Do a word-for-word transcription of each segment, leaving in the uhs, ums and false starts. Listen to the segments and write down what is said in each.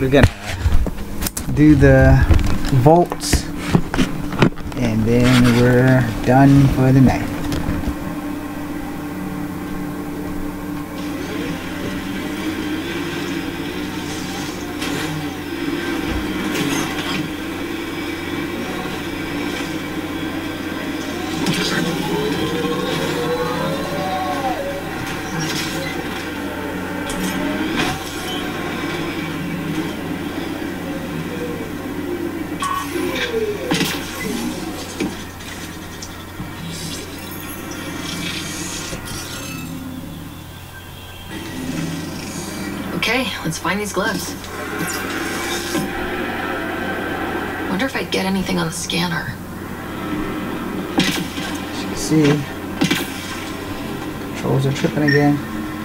we're gonna do the volts and then we're done for the night. Okay, let's find these gloves. Wonder if I'd get anything on the scanner. Let's see. Controls are tripping again.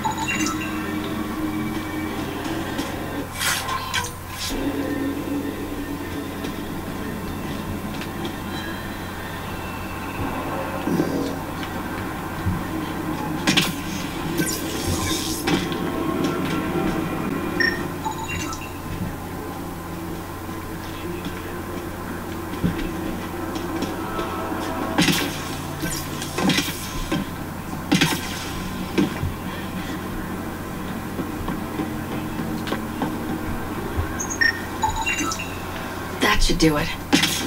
That should do it.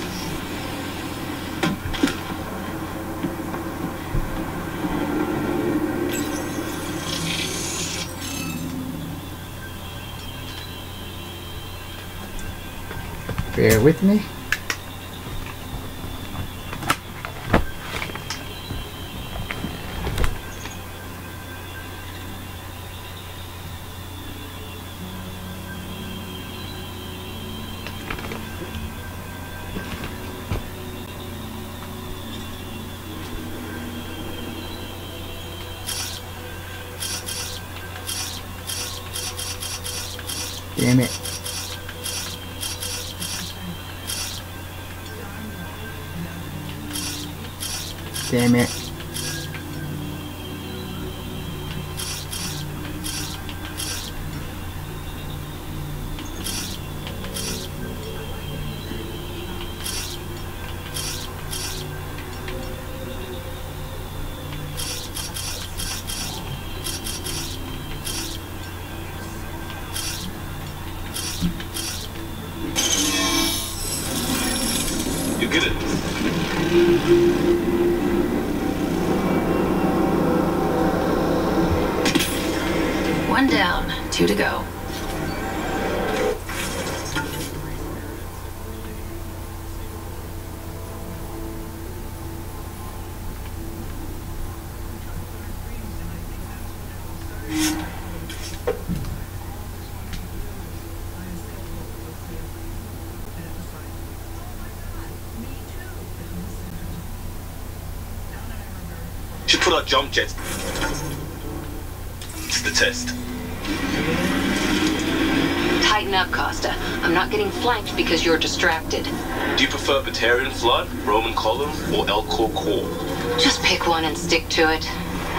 Bear with me. Damn it. Damn it. You get it. One down, two to go. Should put our jump jets. It's the test. Tighten up, Costa. I'm not getting flanked because you're distracted. Do you prefer Batarian Flood, Roman Column, or Elcor Core? Just pick one and stick to it.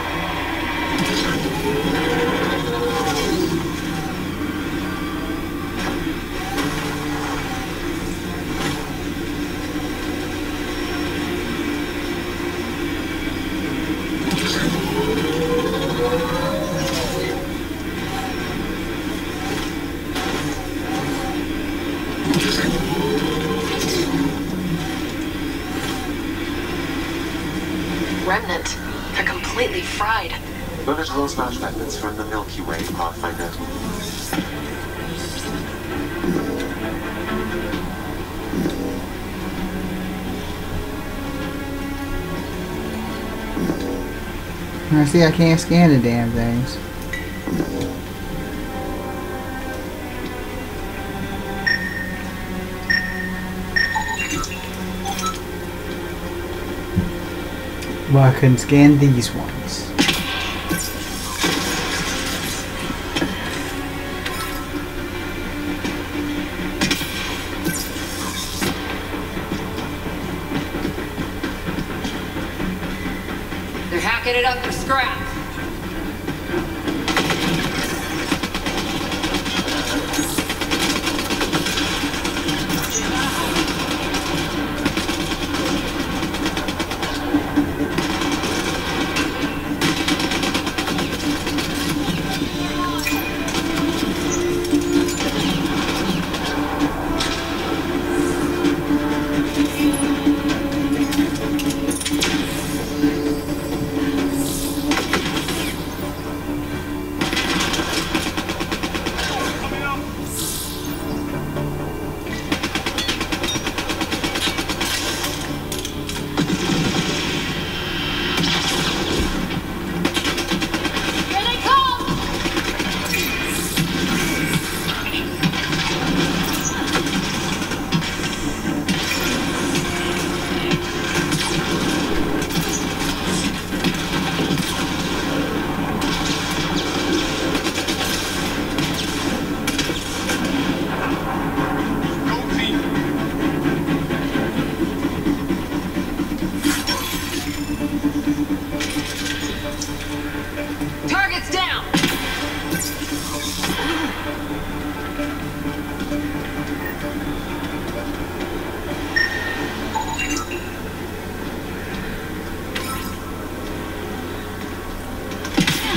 Remnant. They're completely fried. Bullet hole smash methods from the Milky Way, Pathfinder. I see I can't scan the damn things. Well, I couldn't scan these ones. They're hacking it up for scrap.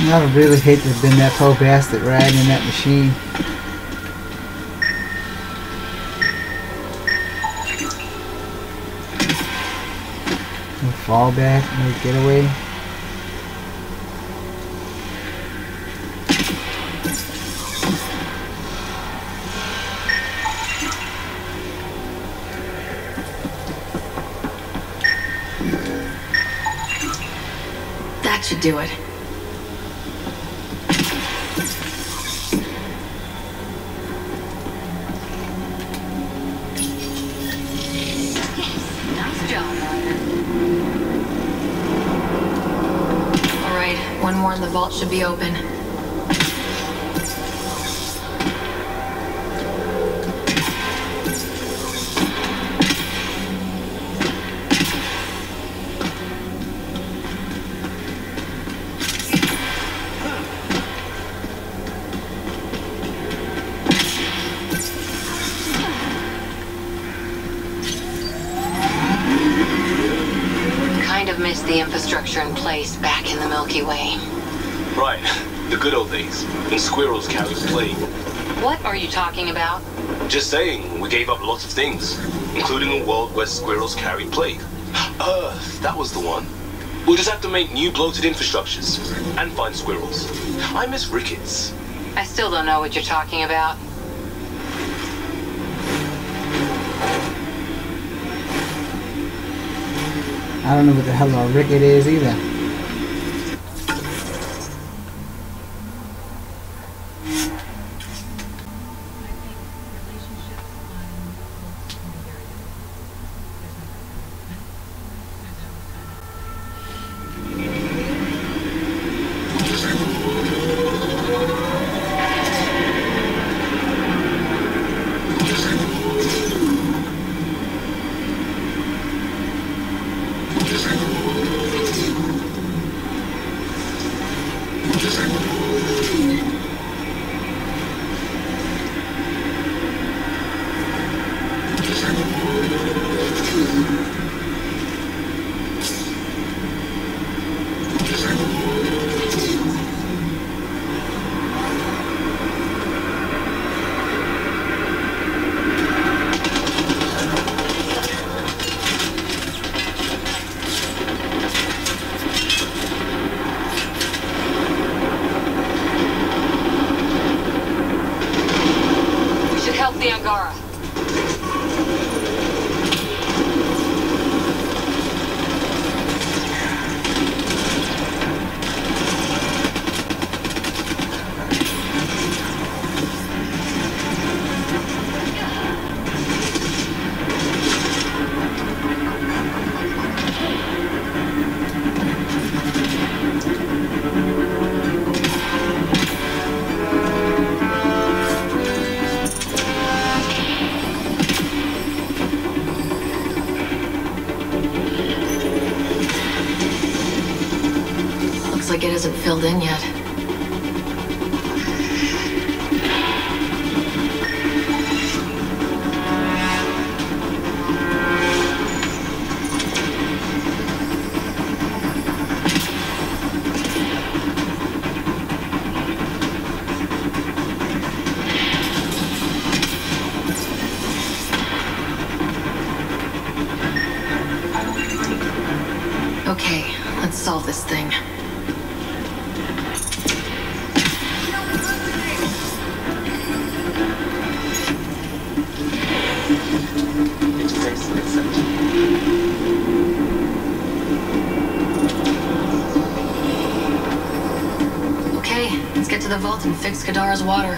I would really hate to have been that poor bastard riding in that machine. No fall back, no getaway. That should do it. Nice job. All right, one more and the vault should be open. Missed the infrastructure in place back in the Milky Way. Right. The good old days, when squirrels carried plague. What are you talking about? Just saying, we gave up lots of things, including a world where squirrels carried plague. Earth, that was the one. We'll just have to make new bloated infrastructures, and find squirrels. I miss rickets. I still don't know what you're talking about. I don't know what the hell a ricket is either. The Angara. Looks like it isn't filled in yet. Okay, let's solve this thing. Interface accepted. Okay, let's get to the vault and fix Kadara's water.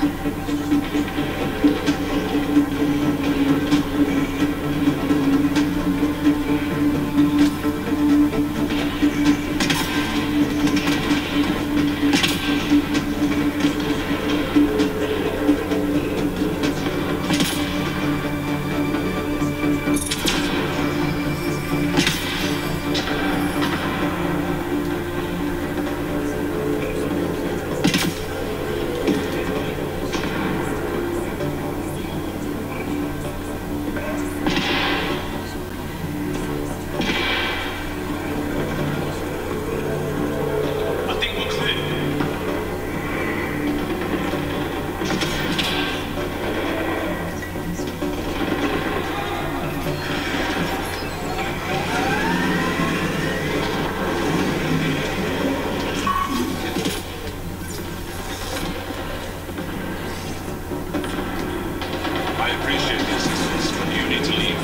appreciate the assistance, but you need to leave.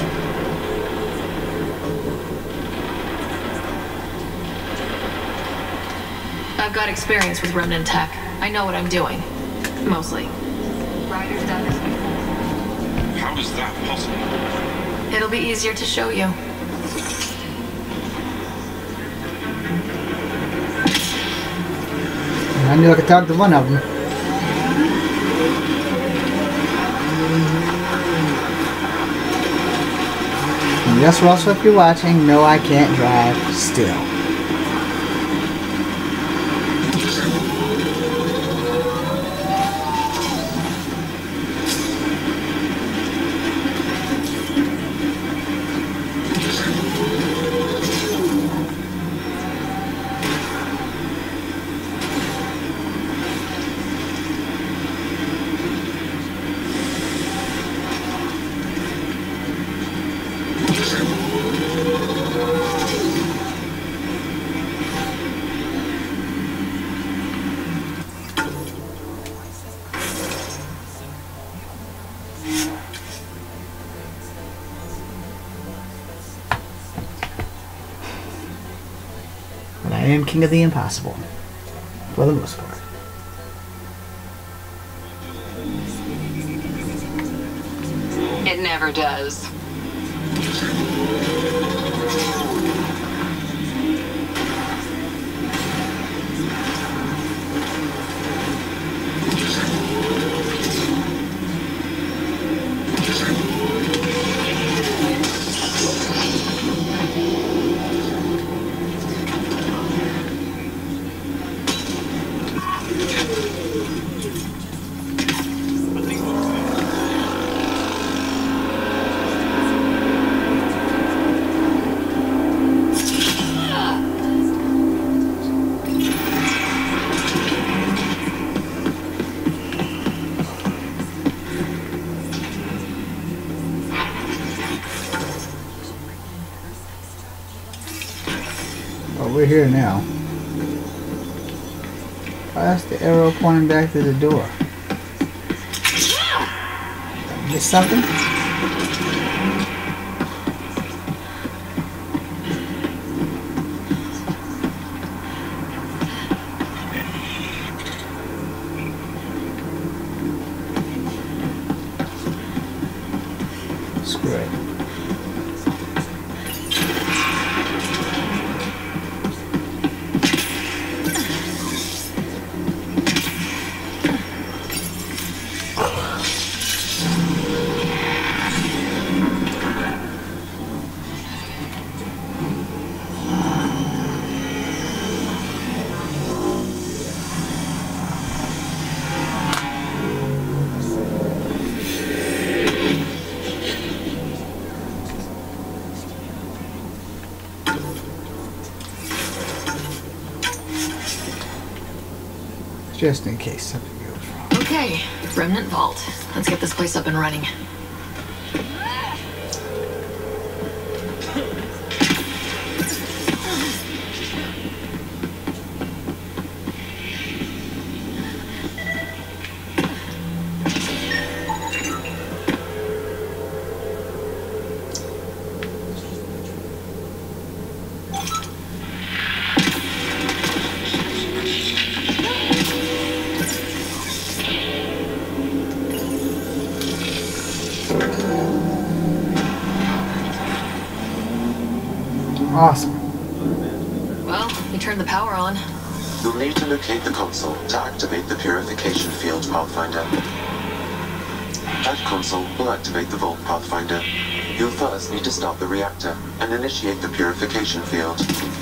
I've got experience with Remnant tech. I know what I'm doing. Mostly. Ryder's done this before. How is that possible? It'll be easier to show you. I knew I could talk to one of them. And yes, Russell, if you're watching, no, I can't drive still. But I am king of the impossible. For the most part. It never does. We're here now. Oh, that's the arrow pointing back to the door. Miss something? Screw it. Just in case something goes wrong. Okay, Remnant Vault. Let's get this place up and running. Awesome. Well, we turned the power on. You'll need to locate the console to activate the purification field, Pathfinder. That console will activate the Vault, Pathfinder. You'll first need to start the reactor and initiate the purification field.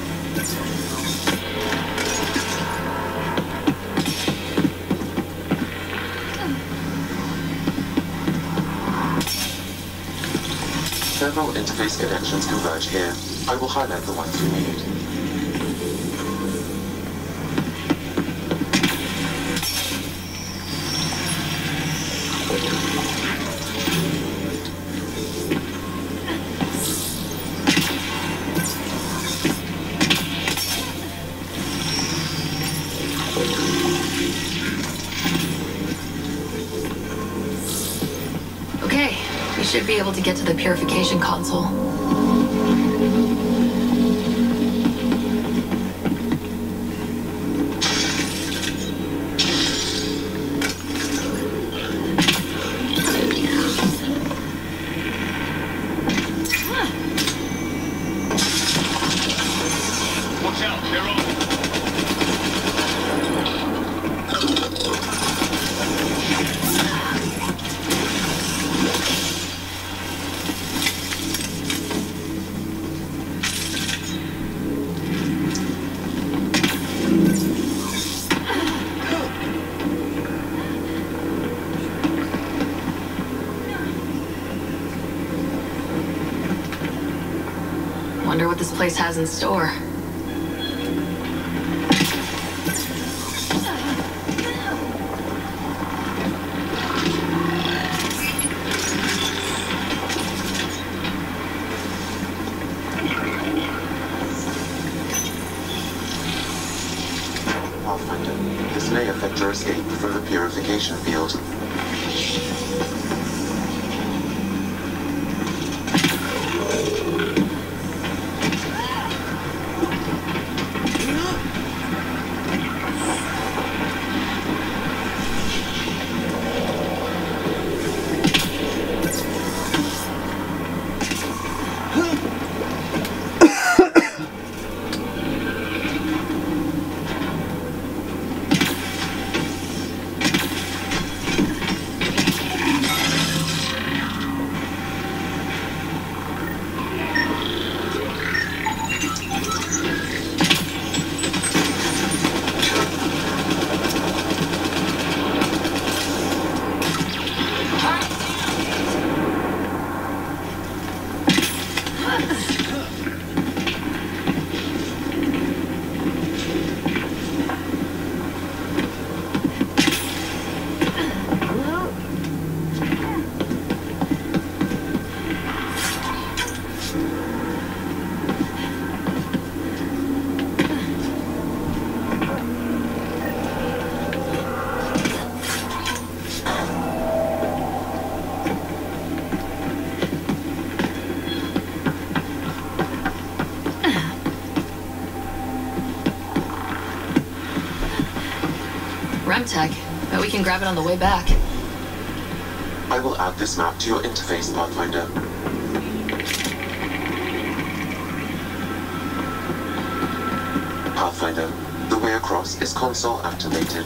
Several interface connections converge here. I will highlight the ones you need. Okay, We should be able to get to the purification console. Watch out, they're on. Wonder what this place has in store. Pathfinder, this may affect your escape from the purification field. Remtech. Bet we can grab it on the way back. I will add this map to your interface, Pathfinder. Pathfinder, the way across is console activated.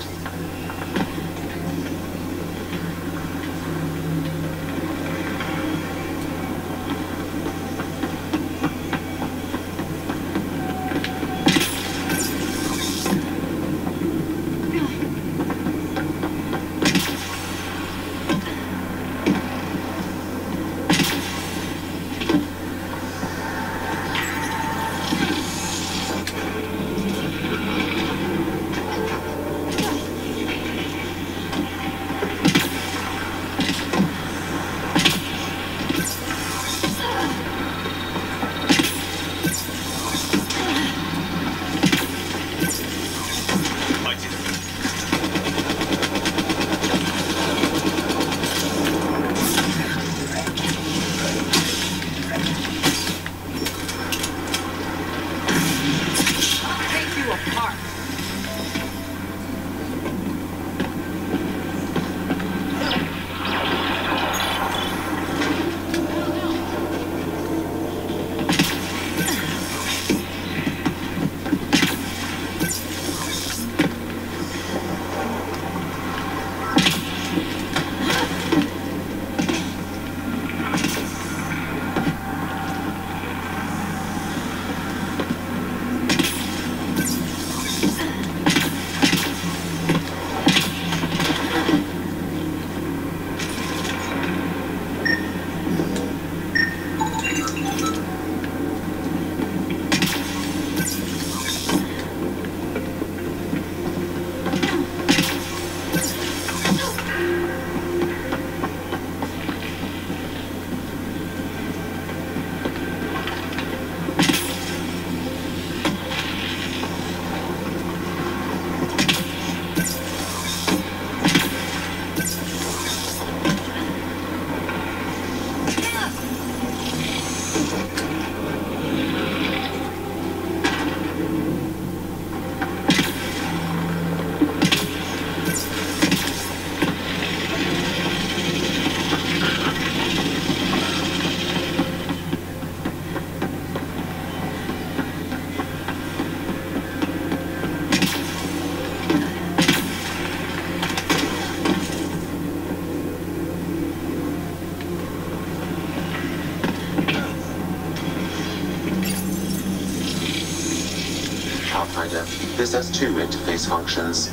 Pathfinder, this has two interface functions.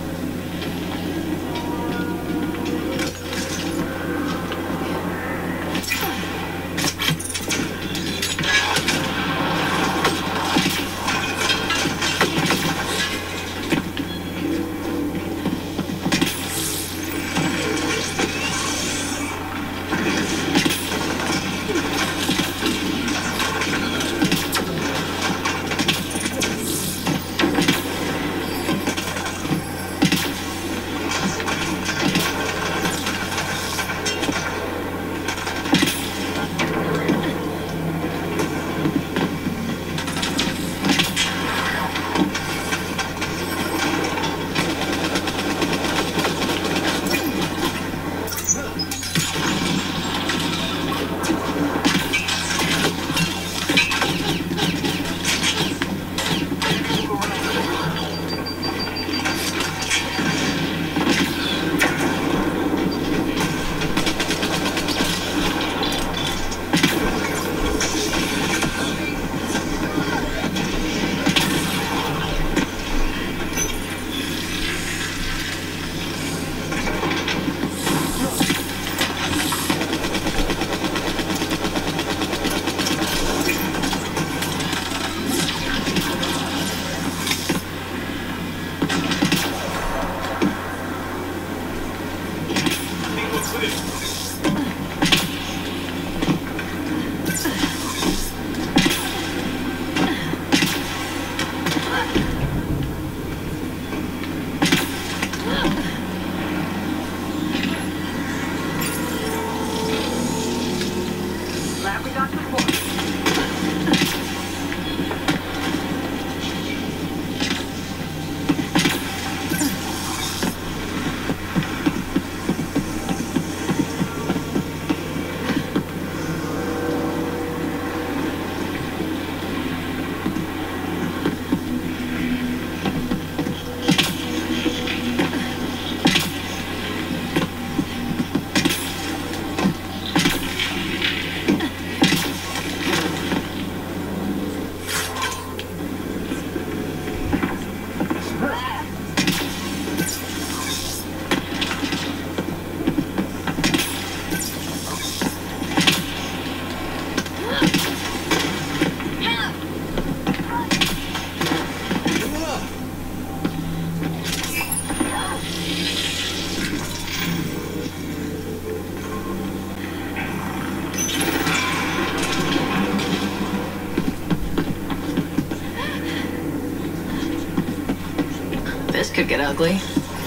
This could get ugly.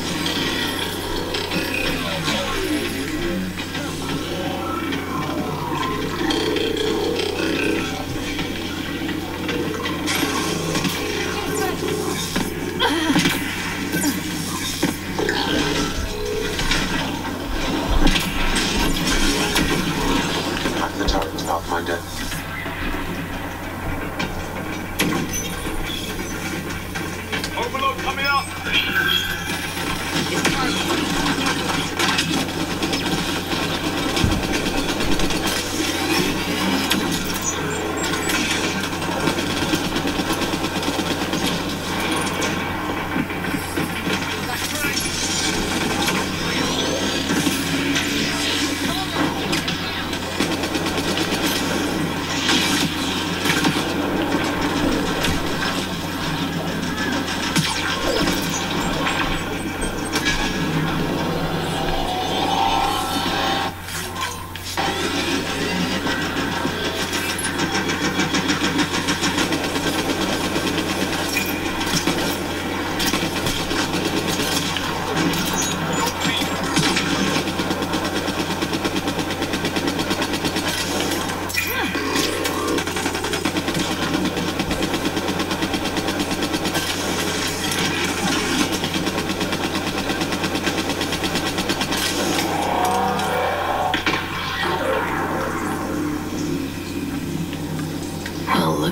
Hack the turret, Pathfinder. Overload coming up!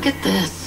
Look at this.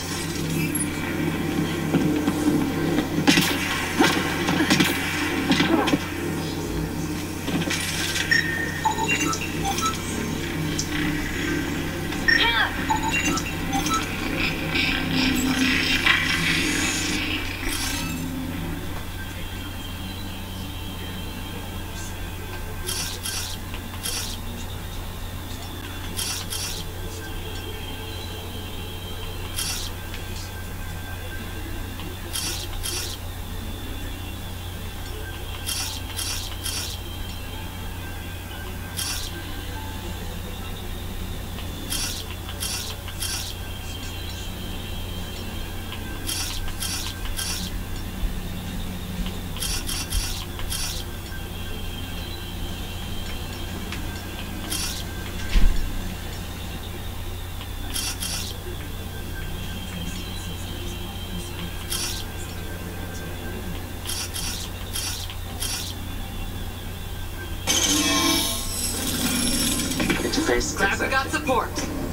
Interface Glad we got accepted. support.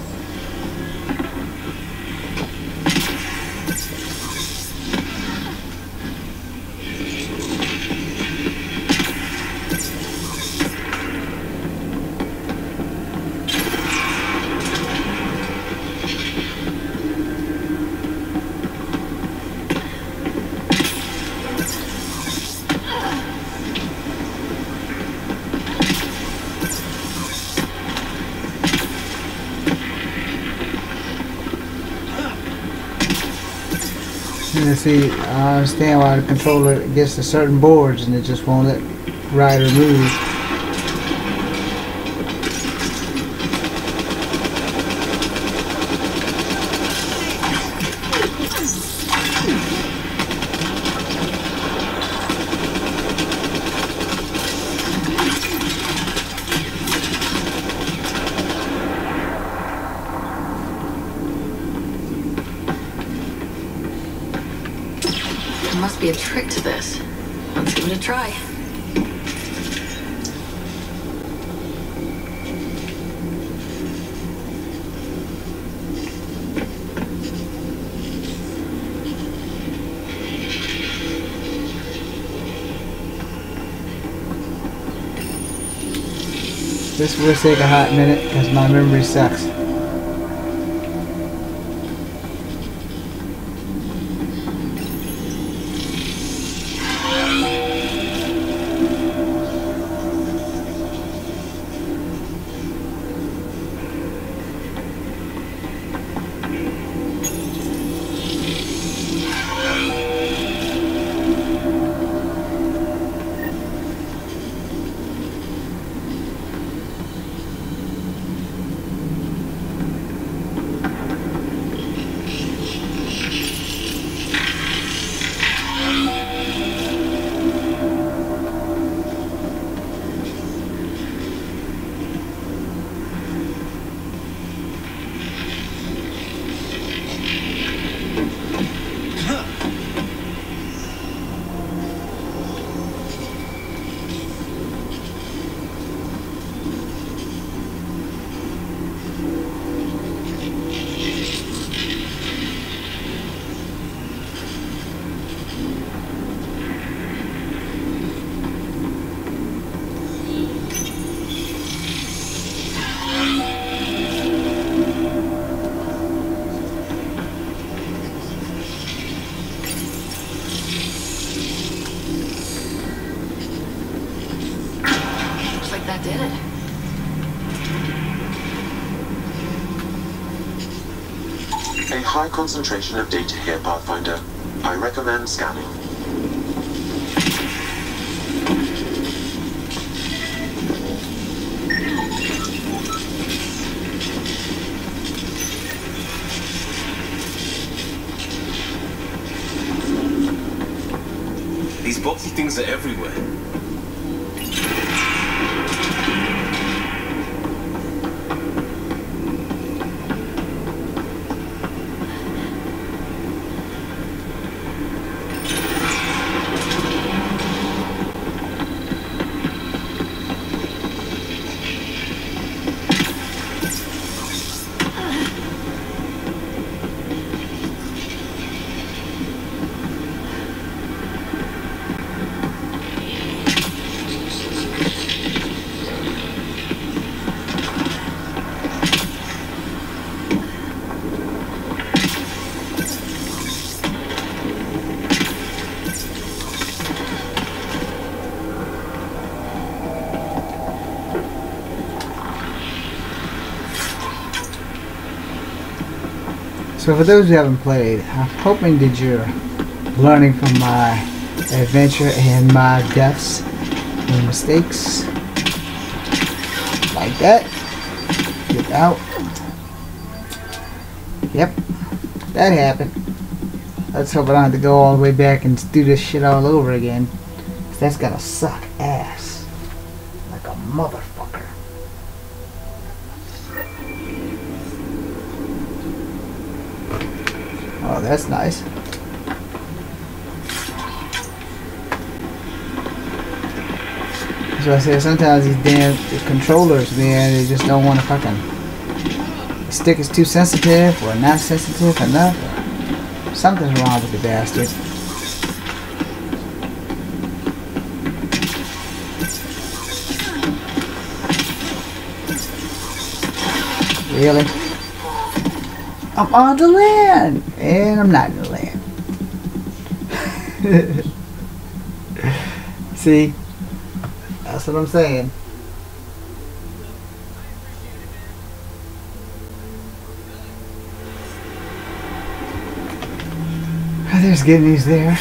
And see, I understand why the controller gets to certain boards and it just won't let Ryder move. There must be a trick to this. Let's give it a try. This will take a hot minute because my memory sucks. That did it. A high concentration of data here, Pathfinder. I recommend scanning. These boxy things are everywhere. So for those who haven't played, I'm hoping that you're learning from my adventure and my deaths and mistakes. Like that. Get out. Yep. That happened. Let's hope I don't have to go all the way back and do this shit all over again. 'Cause that's gonna suck ass. Like a motherfucker. Oh, that's nice. So I said sometimes these damn controllers, man, they just don't want to fucking. The stick is too sensitive or not sensitive enough. Or something's wrong with the bastard. Really? I'm on the land! And I'm not in the land. See? That's what I'm saying. There's good news there.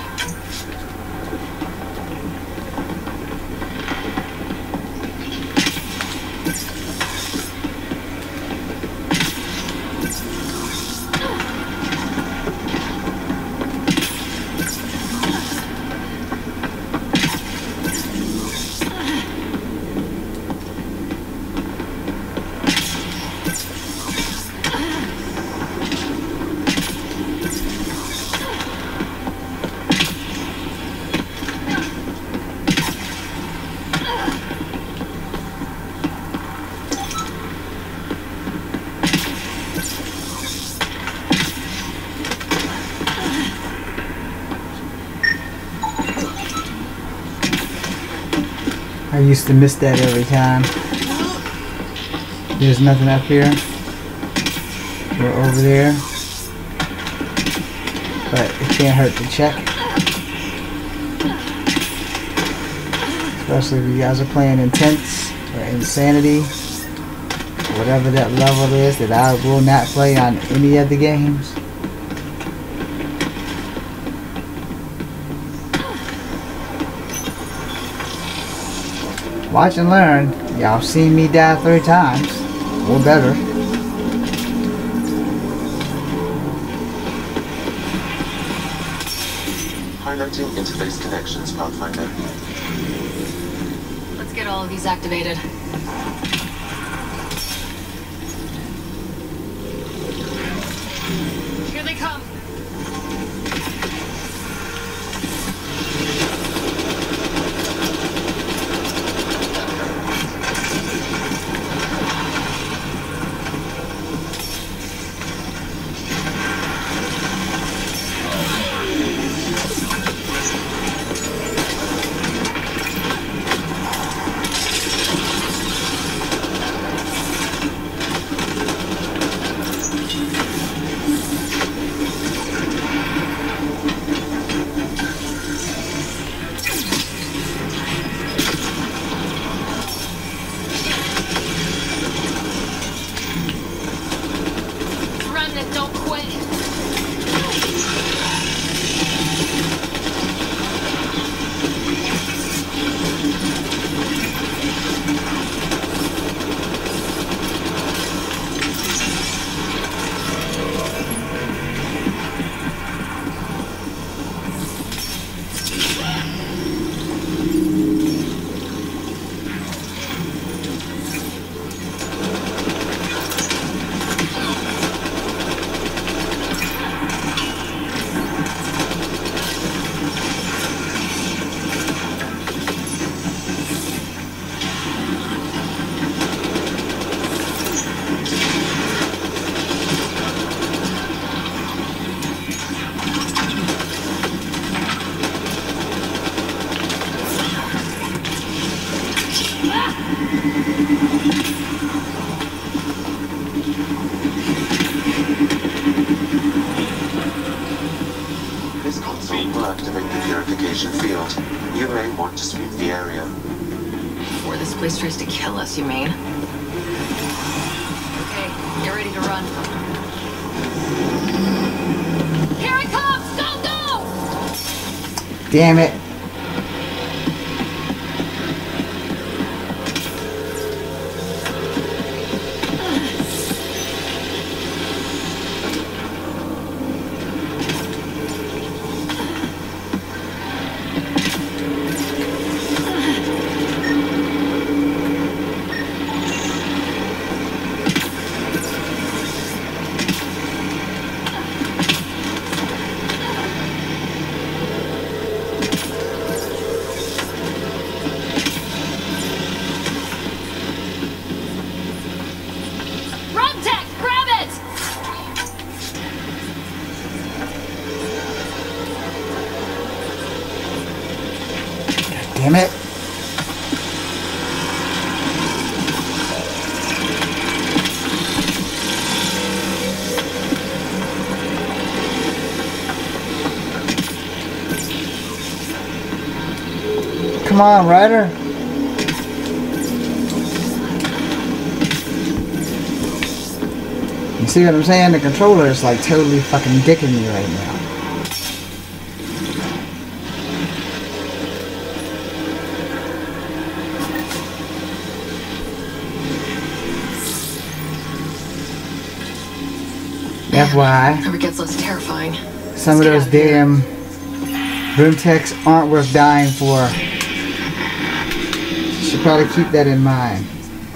I used to miss that every time. There's nothing up here or over there, but it can't hurt to check. Especially if you guys are playing Intense or Insanity, or whatever that level is that I will not play on any of the games. Watch and learn. Y'all seen me die three times. Or better. Highlighting interface connections, Pathfinder. Let's get all of these activated. Here they come. Don't quit. This console will activate the purification field. You may want to sweep the area. Where this place tries to kill us, you mean? Okay, get ready to run. Here it comes! Go, go! Damn it. Rumtech, grab it! Damn it. Come on, Ryder. You see what I'm saying? The controller is like totally fucking dicking me right now. F Y I, Never gets less terrifying. some of those damn room techs aren't worth dying for. Should probably keep that in mind.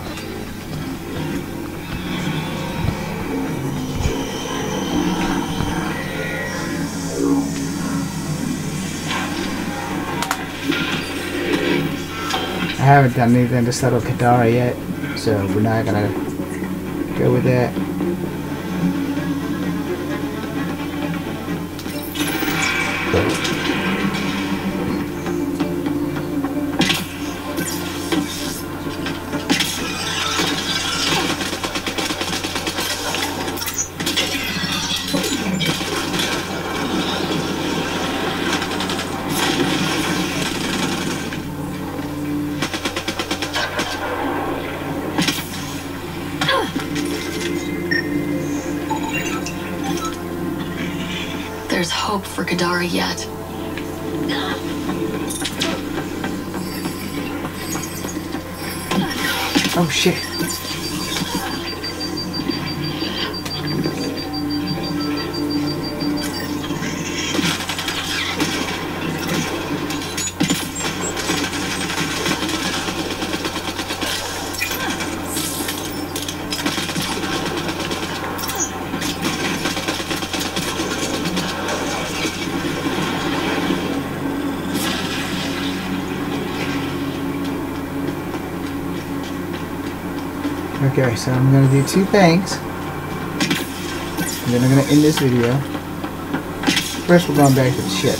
I haven't done anything to settle Kadara yet, so we're not gonna go with that. There's hope for Kadara yet. Oh shit. Okay, so I'm gonna do two things. And then I'm gonna end this video. First, we're going back to the ship.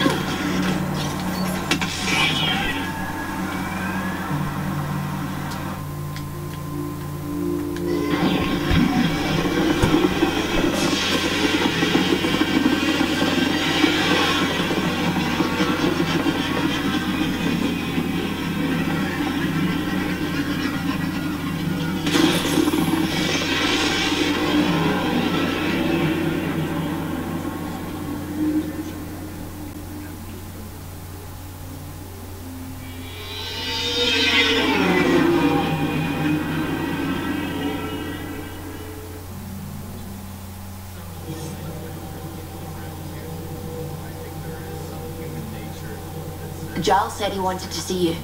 Giles said he wanted to see you.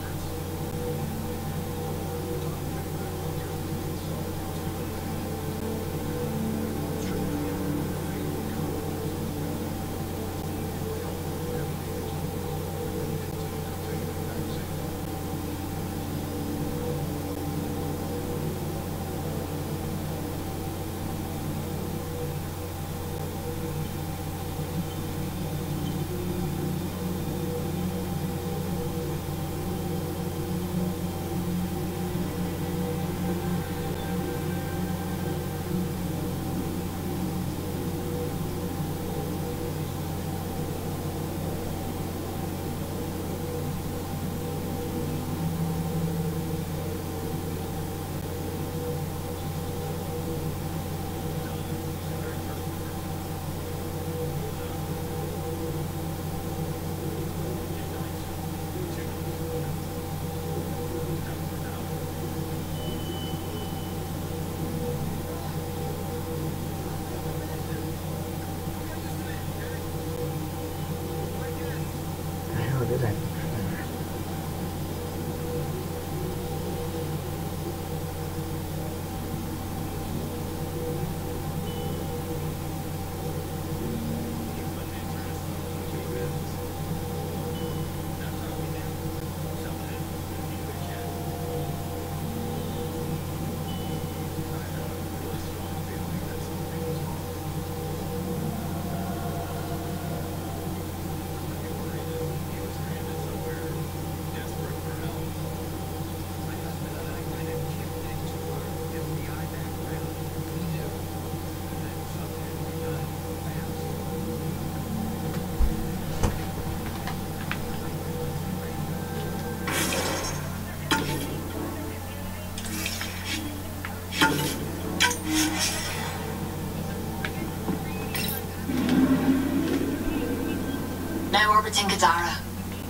orbiting Kadara.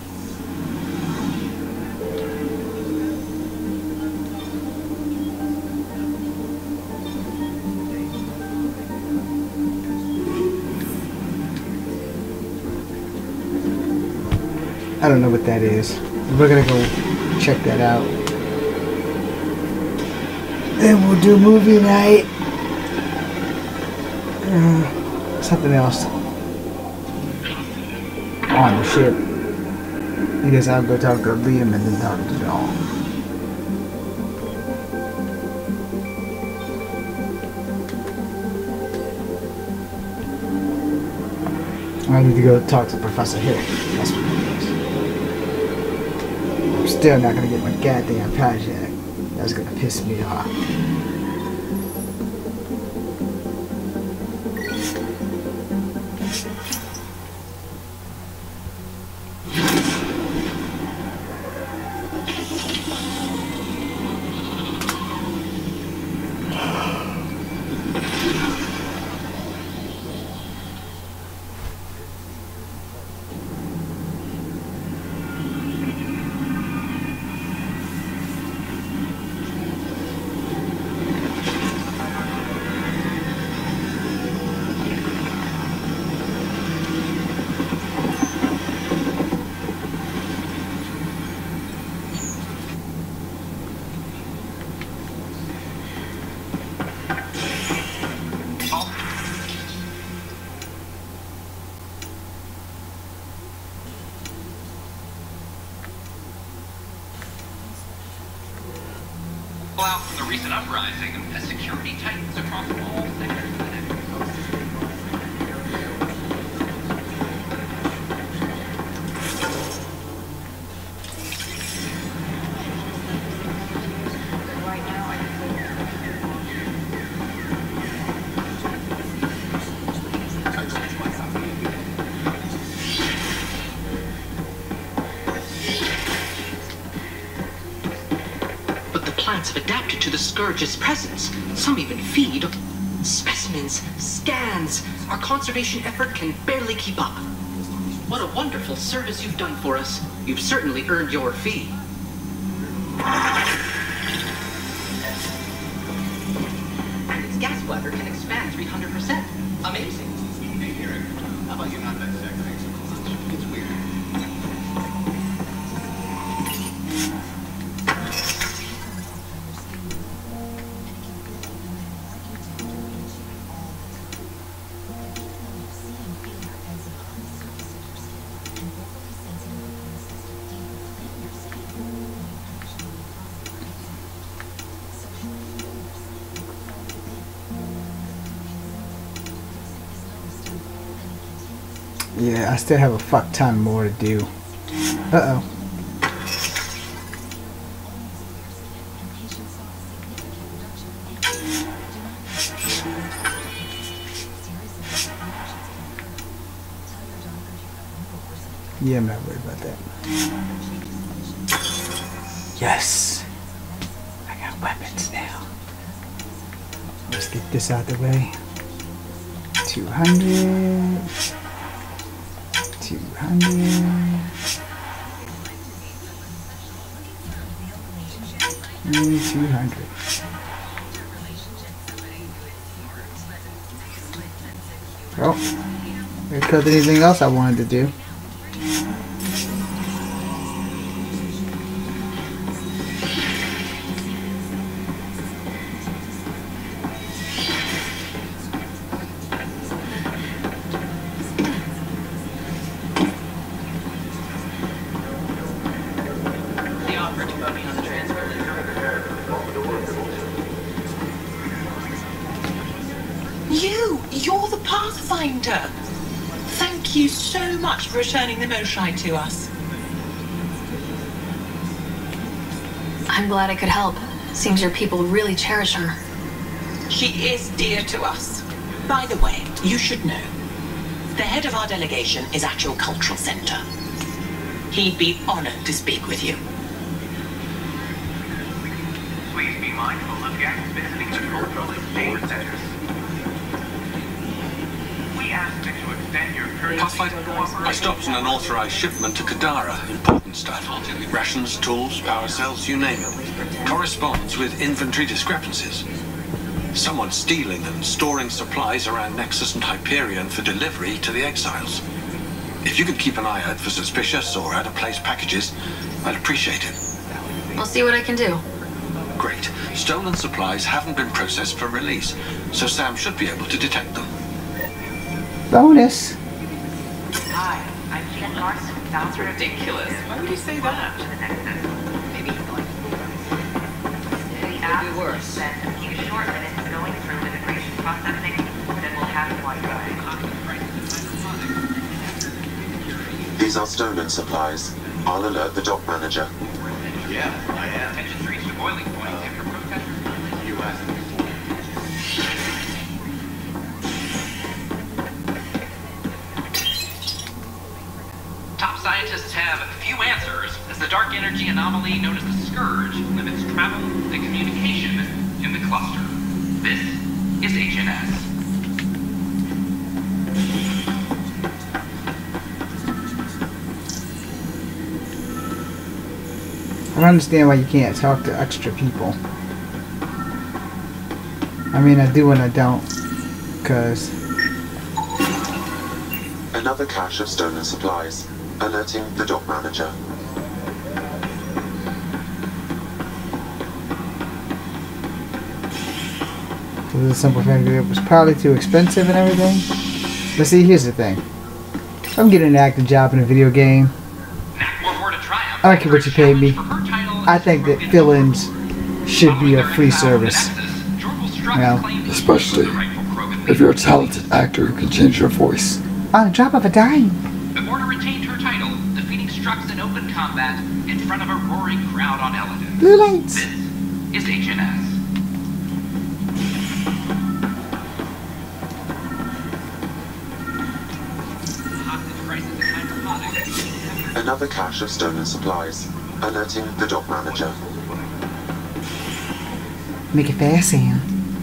I don't know what that is. We're gonna go check that out. Then we'll do movie night. Uh, something else. On the ship. I guess I'll go talk to Liam and then talk to Dawn. I need to go talk to Professor Hill. That's what it is. I'm still not gonna get my goddamn project. That's gonna piss me off. Out from the recent uprising, as security tightens across all sectors of the network. Plants have adapted to the Scourge's presence. Some even feed. Specimens, scans. Our conservation effort can barely keep up. What a wonderful service you've done for us. You've certainly earned your fee. And its gas bladder can expand three hundred percent. Amazing. Hey, Eric, how about you not dissect things so much? It's weird. Yeah, I still have a fuck ton more to do. Uh-oh. Yeah, I'm not worried about that. Yes! I got weapons now. Let's get this out the way. two hundred. two hundred. And two hundred. Oh, there could be anything else I wanted to do. You! You're the Pathfinder! Thank you so much for returning the Moshae to us. I'm glad I could help. Seems your people really cherish her. She is dear to us. By the way, you should know, the head of our delegation is at your cultural center. He'd be honored to speak with you. Please be mindful of guests visiting the cultural exchange centers. We ask that you extend your courtesy Pathfinder? I stopped an unauthorized shipment to Kadara. Important stuff. Rations, tools, power cells, you name it. Corresponds with inventory discrepancies. Someone stealing and storing supplies around Nexus and Hyperion for delivery to the exiles. If you could keep an eye out for suspicious or out-of-place packages, I'd appreciate it. I'll see what I can do. Great. Stolen supplies haven't been processed for release, so Sam should be able to detect them. Bonus. Hi, I'm Jean Larson. That's ridiculous. Why would you say that? Maybe he's like... The app could be worse. Said a few short minutes going through immigration processing, then we'll have Wi-Fi. These are stolen supplies. I'll alert the dock manager. Yeah, I am. Tensions reached a boiling point after protesters. U S Top scientists have few answers as the dark energy anomaly known as the Scourge limits travel and communication in the cluster. This is H N S. I don't understand why you can't talk to extra people. I mean, I do and I don't, because... Another cache of stolen supplies, alerting the dock manager. For the simple fact that it was probably too expensive and everything. But see, here's the thing. If I'm getting an active job in a video game, I don't care what you pay me. I think that fill-ins should be a free service. You know? Especially if you're a talented actor who can change your voice. On the drop of a dime. Immorta retained her title, defeating Strux in open combat in front of a roaring crowd on Eladon. Blue lights. This is H N S. Another cache of stolen supplies, alerting the dock manager. Make it fast, Sam.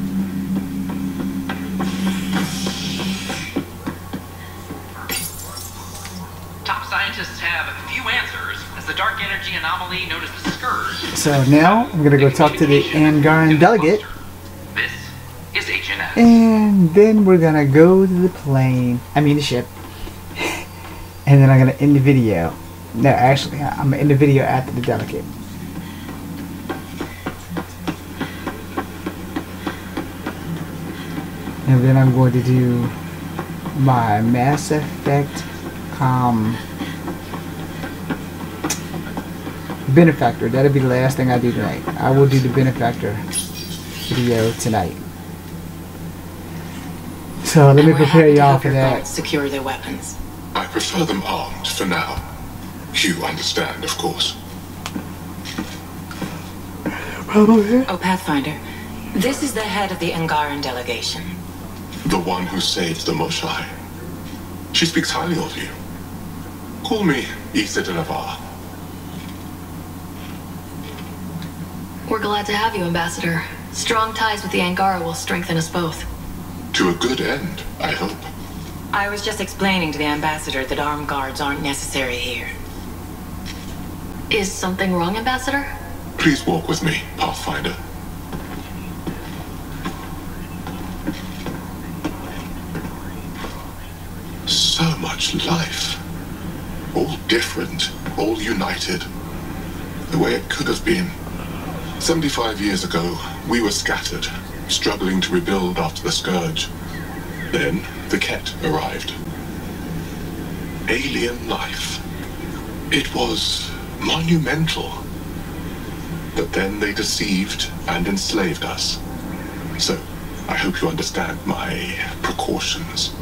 Top scientists have few answers as the dark energy anomaly known as the Scourge. So now I'm gonna go talk to the Angaran delegate. This is H N S. And then we're gonna go to the plane. I mean the ship. And then I'm gonna end the video. No, actually, I'm gonna end the video after the delegate. And then I'm going to do my Mass Effect um, Benefactor. That'll be the last thing I do tonight. I will do the Benefactor video tonight. So let me prepare y'all for that. Secure their weapons. I prefer them armed for now. You understand, of course. Oh, Pathfinder, this is the head of the Angaran delegation. The one who saved the Moshae. She speaks highly of you. Call me Issa de Navarre. We're glad to have you, Ambassador. Strong ties with the Angara will strengthen us both. To a good end, I hope. I was just explaining to the Ambassador that armed guards aren't necessary here. Is something wrong, Ambassador? Please walk with me, Pathfinder. So much life. All different, all united. The way it could have been. Seventy-five years ago, we were scattered, struggling to rebuild after the Scourge. Then, the Kett arrived. Alien life. It was monumental. But then they deceived and enslaved us. So, I hope you understand my precautions.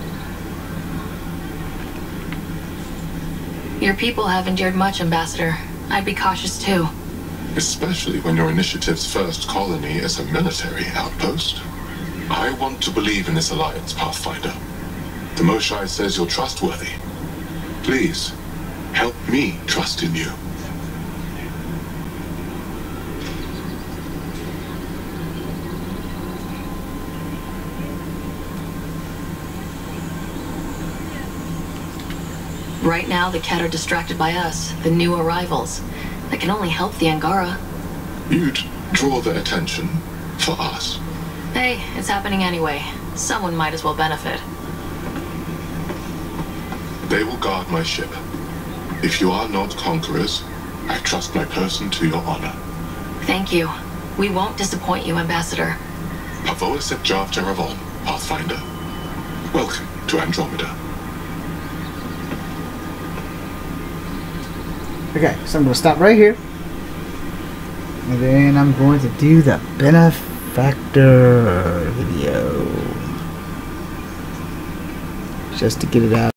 Your people have endured much, Ambassador. I'd be cautious too. Especially when your initiative's first colony is a military outpost. I want to believe in this alliance, Pathfinder. The Moshae says you're trustworthy. Please, help me trust in you. Right now, the Kett are distracted by us, the new arrivals. That can only help the Angara. You'd draw their attention for us. Hey, it's happening anyway. Someone might as well benefit. They will guard my ship. If you are not conquerors, I trust my person to your honor. Thank you. We won't disappoint you, Ambassador. Pavoa Sep Jav Jaravon, Pathfinder. Welcome to Andromeda. Okay, so I'm going to stop right here. And then I'm going to do the Benefactor video. Just to get it out.